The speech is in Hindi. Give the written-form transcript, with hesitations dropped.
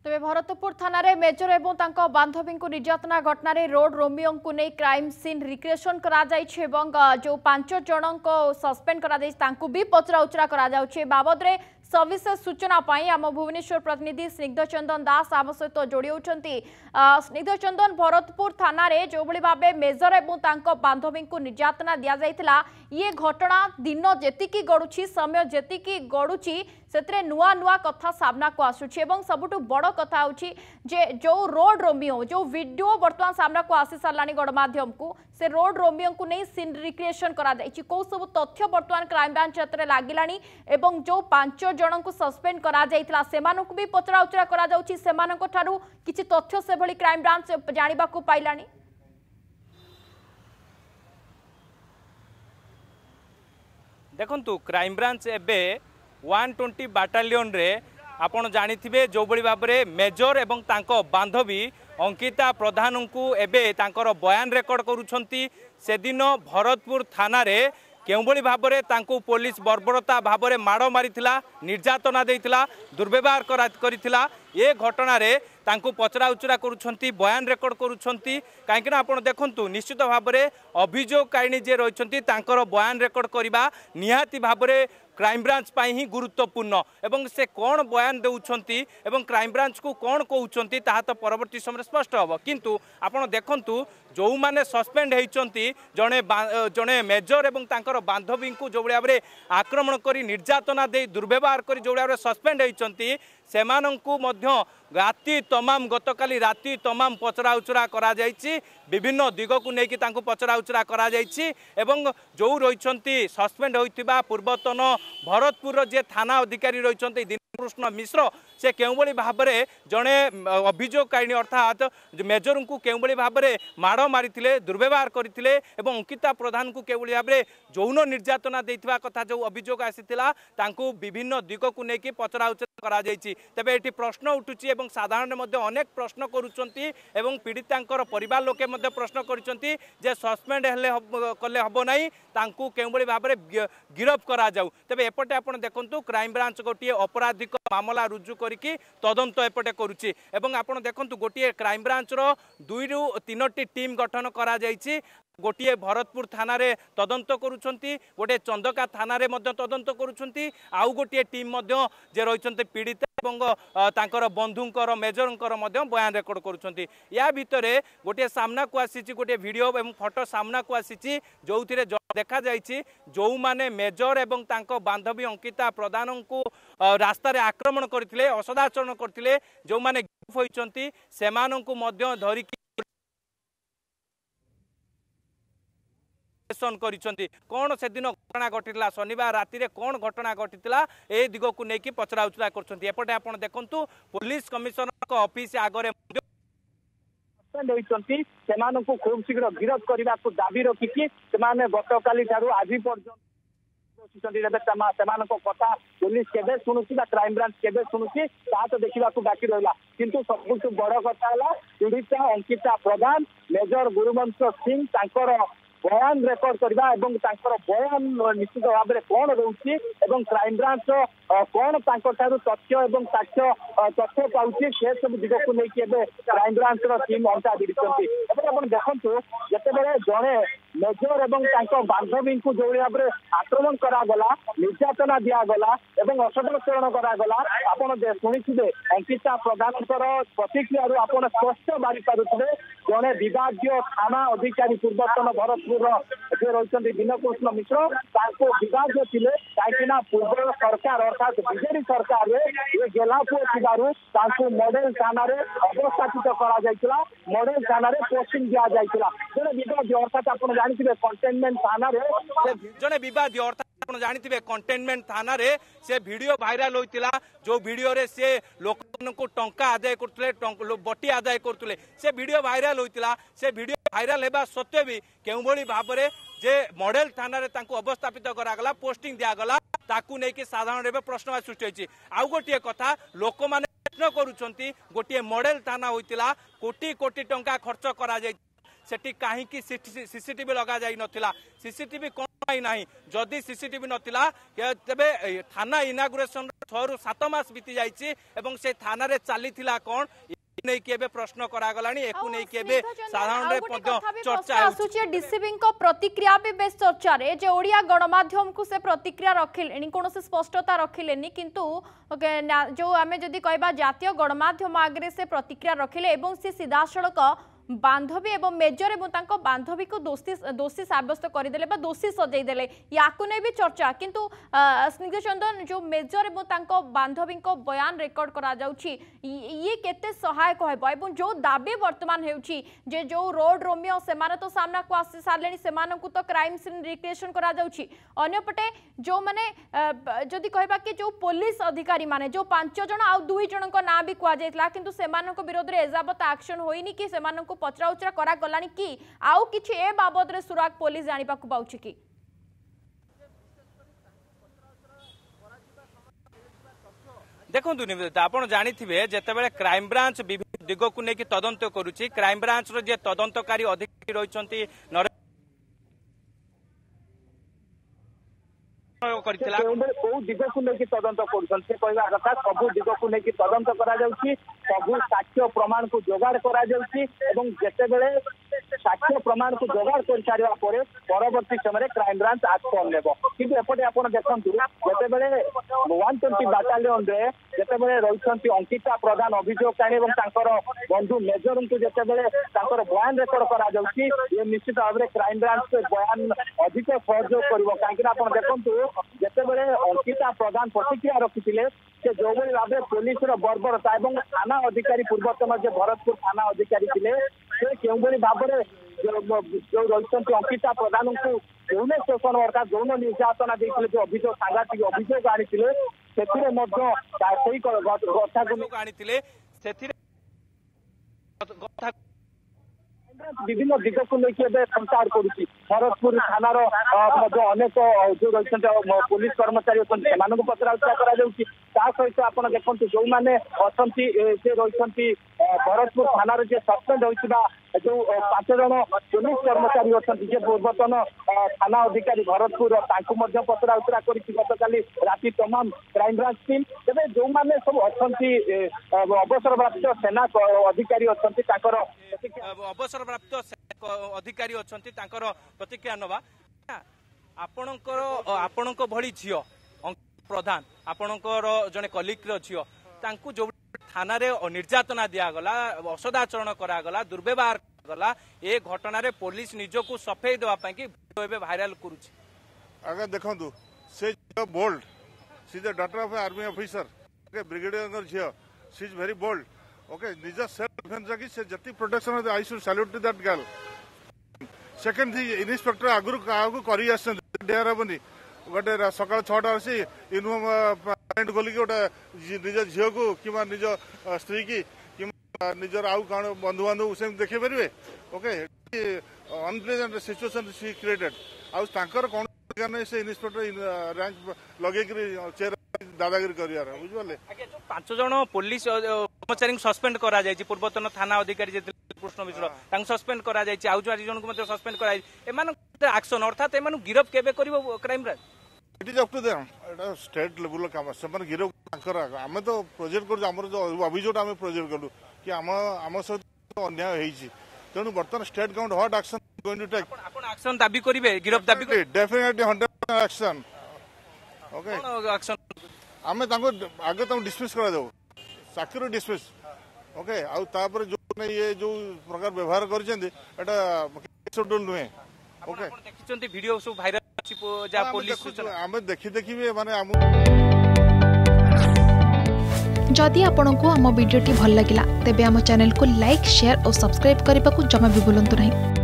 तेज भरतपुर थाना मेजर एवं बांधवी को निर्यातना घटना रोड रोमियो को नहीं क्राइम सीन रिक्रिएशन जो 5 जन को सस्पेंड भी पचरा उचरा बाबद सविशेष सूचना आम भुवनेश्वर प्रतिनिधि स्निग्ध चंदन दास आम सहित जोड़ी होती। स्निग्ध चंदन भरतपुर थाना जो भाव मेजर एवं बांधवी को निर्यातना दि जाइथिला ये घटना दिन जेतिकी गड़ुची समय जेतिकी गड़ुची से नुआ नुआ कथा सामना को आसुची एवं सबुठु बड़ कथा होची जे जो रोड रोमियो जो वीडियो वर्तमान सामना को आसी सारानी गणमाध्यम को से रोड रोमियो को नहीं सीन रिक्रिएशन करा जाइछि को सब तथ्य वर्तमान क्राइम ब्रांच हाथ लागिलानी एवं जो 5 जन को सस्पेंड करा जाइथिला सेमानकु भी पचरा उचरा करा जाउछि सेमानक ठारू किछि तथ्य से भली क्राइम ब्रांच जानिबा को पाइलानी। देखंतु क्राइम ब्रांच एबे 120 बाटालियन रे आपण जानिथिबे जो बड़ी भाव में मेजर एवं तांको बांधवी अंकिता प्रधान को एबे तांकर बयान रेकर्ड करुछंती से दिन भरतपुर थाना रे केउबली भाव में तांको पुलिस बर्बरता भाव में माड़ मारिथिला निर्यातना देइथिला दुर्व्यवहार करिथिला ये घटना रे तांको पचरा उचरा करुछंती बयान रेकर्ड करुछंती काहेकि ना आपण देखंतु निश्चित भाव में अभियोगकारिणी जे रहिछंती तांकर बयान रेकर्ड करिबा निहाती भाव में क्राइम ब्रांच पाई ही गुरुत्वपूर्ण एवं से कौन बयान देउछंती एवं क्राइम ब्रांच को कौन कहउछंती ताहा तो परवर्ती समय स्पष्ट हम किंतु आपण देखंतु जो माने सस्पेंड होइछंती जणे मेजर एवं तांकर बांधवी को जो भाव में आक्रमण करी निर्यातना दे दुर्व्यवहार करी जो भाव में सस्पेंड होइछंती सेमानंकु मध्य राति तमाम गतकाली राति तमाम पचरा उचरा करा जाइछि विभिन्न दिग को लेकिन तांको पचरा उचरा करा जाइछि एवं जो रहिछंती सस्पेंड होइतिबा पूर्वतन भरतपुर जे थाना अधिकारी रहिछंती कृष्ण मिश्र से केउबली भाव में जड़े अभियोगकारिणी अर्थात मेजर को केउबली भाव में माड़ मारिथिले दुर्व्यवहार करथिले एवं अंकिता प्रधान को केउबली भाव में यौन निर्यातना देइथिबा कथा जो अभियोग आसीथिला तांको विभिन्न दिग को लेकिन पचरा उचरा करा जाइछि। तबे एठी प्रश्न उठुछि एवं साधारण मध्ये अनेक प्रश्न करूछंती एवं पीड़ितांकर परिवार लोके मध्ये प्रश्न करिसंती जे सस्पेंड हेले कले हबो नाही तांको केउबली भाव में गिरफ करा जाऊ। तबे एपटे आपण देखंतु क्राइम ब्रांच गोटिए अपराधिक मामला रुजु करिकी तदंत एपटे करुछि एवं आपण देखंतु गोटिए क्राइम ब्रांच रो 2 रु 3टी टीम गठन करा जाइछि गोटे भरतपुर थाना रे तदंत करुछंती गोटे चंदका थाना रे मध्य तदंत करुछंती आउ गोटे टीम मध्य जे रहिछंती पीड़ित एवं तांकर बंधुंकर मेजरंकर मध्य बयान रेकर्ड करुछंती। या भितरे गोटे सामना को आसीछि गोटे वीडियो एवं फोटो सामना को आसीछि जोथिरे देखा जाइछि जो माने मेजर एवं तांको बांधवी अंकिता प्रधान को रास्ता रे आक्रमण करथिले असदाचरण करथिले जो माने गिरफ होइछंती सेमानंकु मध्य धरिकी कौन से दिन घटना घटी शनिवार राति रे कौन घटना घटी ए दिग को लेकिन पचरा उचरा करपटे आप देखु पुलिस कमिशनर ऑफिस आगे खूब शीघ्र गिरफ करने को दाबी रखिकी गतकाली आज पर्यटन कथा पुलिस केबे शुणुची क्राइम ब्रांच केबे शुणुची तो देखा बाकी रहा किंतु सबुठ बड़ कथा है पीड़िता अंकिता प्रधान मेजर गुरुवंश सिंह बयान रेकर्ड करवा बयान निश्चित भाव में कौन रोचे क्राइम ब्रांच कौन तथ्य एवं साक्ष्य तथ्य पाँच से सब दिग को लेकिन क्राइम ब्रांच टीम अंटा भिड़ी देखु जिते जड़े मेजर एवं बांधवी को जो भाव में आक्रमण करागला निर्यातना दिगला असदाचरण करागला आप शुणी अंकिता प्रधान प्रतिक्रिया आप स्पष्ट बारी पारे जड़े विभागीय थाना अधिकारी पूर्वतन भरतपुर जे रही दीनकृष्ण मिश्र विभाग थे कहीं पूर्व सरकार अर्थात बीजेपी सरकार ये गेलापुर थी मॉडल थाना अवस्थापित करा मॉडल थाना पोस्टिंग दि जाता जड़े विवाद अर्थात आप जानते कंटेनमेंट थाना जड़े विवाद अर्थात आप जानते कंटेनमेंट थाना रे से वीडियो भाइराल होता जो वीडियो रे से लोक को टंका आदाय करते बटी आदाय करते से वीडियो भाइराल होता से वीडियो भाइराल होगा सत्वे भी केउबली भाव में जे मॉडल थाना रे तांको अवस्थापित करागला पोस्टिंग दिगला ताकू नहीं साधारण प्रश्न सृष्टि होती। आउ गोटे कथा लोक मैंने प्रश्न करुछंती गोटे मॉडल थाना होता कोटी कोटी टंका खर्च करा सेठी कहीं सीसीटीवी लगा जाई नथिला सीसीटीवी कौन ना जदि सीसीटीवी नथिला तेबे थाना इनागुरेशन 6 ରୁ 7 मास बीती जाइछि एवं से थाना रे चलीथिला कोन नहीं कि एबे प्रश्न करा गलानी एकु नहीं कि एबे साधारण रे पद्य चर्चा आसुची डीसीबी को प्रतिक्रिया भी बेस चर्चा रे जे ओडिया गणमाध्यम को से प्रतिक्रिया रखिलेनी कोनोसे स्पष्टता रखिलेनी किंतु जो आमे जदी कहबा जातीय गणमाध्यम आगरे से प्रतिक्रिया रखिले एवं से सीधा सड़क बांधवी एवं मेजर एवं तांको बांधवी को दोषी साब्यस्त करदेले बा दोषी सजाई देले याकु नै भी चर्चा किंतु स्निग्ध चंदन जो मेजर एवं तांको बांधवी को बयान रेकर्ड करा जाउची ये केते सहायक होबो एवं जो दाबी वर्तमान हेउची जे जो रोड रोमियो सेमाने तो सामना को आसी सारलेनी सेमानं को तो क्राइम सीन रिक्रिएशन करा जाउची अन्यपटे जो माने जदी कहबा कि जो पुलिस अधिकारी माने जो 5 जण आ 2 जण को ना भी कुआ जायतला किंतु सेमानं को विरोध रे एजाबत एक्शन होइनी कि सेमानं पचरा उचरा करा गलानी कि आउ किछि ए बाबद रे सुराग पुलिस जानि पाकु पाउछि कि देखंतु निवेदिता आपण जानिथिबे जेतेबेले क्राइम ब्रांच विभिन्न दिग को नेकी तदंत करूछि क्राइम ब्रांच रो जे तदंतकारी अधिकारी रहिसंती कौ दिग को लेकिन तदंत कर सब दिग को लेकिन तदंत सबू साक्ष्य प्रमाण को जोगाड़ करते साक्ष्य प्रमाण को जोगाड़ कर सारा परवर्ती समय क्राइम ब्रांच एक्शन नेब कि एपटे आप देखते जितेबले 120 बाटालियन जितेबले रही अंकिता प्रधान अभियोगकाणी और बंधु मेजर को जितेबले बयान रेकर्ड कर निश्चित भाव में क्राइम ब्रांच बयान अधिक सहयोग कर कहीं देखु जितेबले अंकिता प्रधान प्रतिक्रिया रखिले से जो भाव पुलिस बर्बरता और थाना अधिकारी पूर्वतन जो भरतपुर थाना अधिकारी थे से क्यों भाव में जो रही अंकिता प्रधान को यौन शोषण अर्थात यौन निर्यातना देते जो अभियोग सांघातिक अभियोग आनी विभिन्न दिग को लेकिन संचार करुच्ची भरतपुर थानार अनेक जो रही पुलिस कर्मचारी अच्छे पचरा सहित आप देखते जो मैंने अच्छा रही भरतपुर थाना जो सस्पेंड होता जो 5 जन पुलिस कर्मचारी अच्छे पूर्वतन थाना अधिकारी भरतपुर पचरा उचरा कर गतकाली राति तमाम क्राइम ब्रांच टीम तेज जो मैंने सब अच्छा अवसरप्राप्त सेना अधिकारी अच्छा अवसरप्राप्त अधिकारी अच्छा प्रतिक्रिया नवा आपण भली झील प्रधान आपणकर जड़े कलिग्र झील जो थाना रे निर्यातना दिगला असदाचरण करागला दुर्व्यवहार गला ए घटना रे पुलिस निजको सफेई देवाई भाइराल करुच्ची आगे देखु से bold she is the daughter of army officer brigadier Jheel she is very bold okay निज सेल्फ डिफेंस जगी से जति protection I should salute to that girl second थी इन्स्पेक्टर आगु कागु करी आछन डेयर हेबनी गोटे सकाल 6टा आसी यूनिफॉर्म खोल गोटे निज झील को कि निज स्त्री की निजर आउ कौन बंधु बांधव से देखे पारे okay unpleasant situation she created आउर कौन से इन्स्पेक्टर रैंक लगे चेयर दादागिरी कर बुझे 5 जन पुलिस कर्मचारी सस्पेंड करा जायछि पूर्वतन थाना अधिकारी कृष्ण मिश्र सस्पेंड करा जायछि आउ 4 जन को सस्पेंड करा एक्शन अर्थात एमान गिरफ केबे करिवो crime branch it is up to them एटा स्टेट लेवल काम से गिरफ आम तो प्रोजेक्ट कर जो अभियोग आम प्रोजेक्ट कलु कि आम सहित अन्याय होइछि तेणु बर्तमान state government what action going to take आपण एक्शन दाबी करिवे गिरफ दाबी डेफिनेटली 100% एक्शन ओके एक्शन आमे तांको आगे तांको डिसमिस करा देबो साक्षी डिसमिस ओके आउ तापर जो ये जो प्रकार व्यवहार करछन्ती एटा शेड्यूल नुहे ओके देखिछन्ती वीडियो सब वायरल अछि जा पुलिस सूचना आमे देखि माने जदि आपंक आम भिडी भल लगा तेब आम चैनल को लाइक शेयर और सब्सक्राइब करने को जमा भी भूलु नहीं।